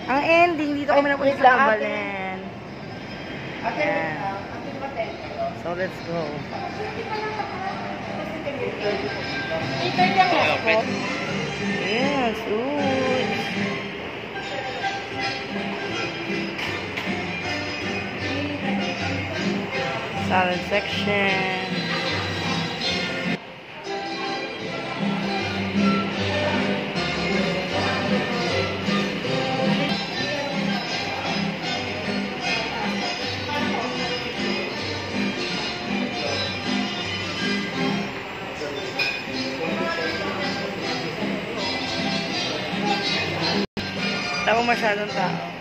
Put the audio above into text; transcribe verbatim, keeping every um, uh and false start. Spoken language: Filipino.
Ang ending, dito kami napunta wait sa lang, ate. Kabalen. Ate, Ayan. ah, ate natin. So, let's go. eight thirty ang ako. Yes, ooh. Salad section. Wala mo masyadong tao.